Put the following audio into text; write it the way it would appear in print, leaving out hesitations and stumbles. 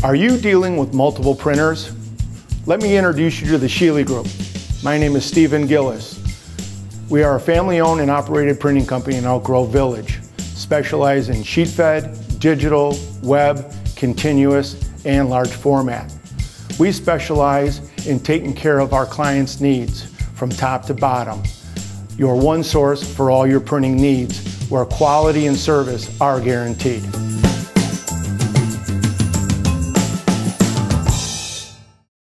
Are you dealing with multiple printers? Let me introduce you to the Schiele Group. My name is Stephen Gillis. We are a family-owned and operated printing company in Elk Grove Village, specialized in sheet-fed, digital, web, continuous, and large format. We specialize in taking care of our clients' needs from top to bottom. Your one source for all your printing needs, where quality and service are guaranteed.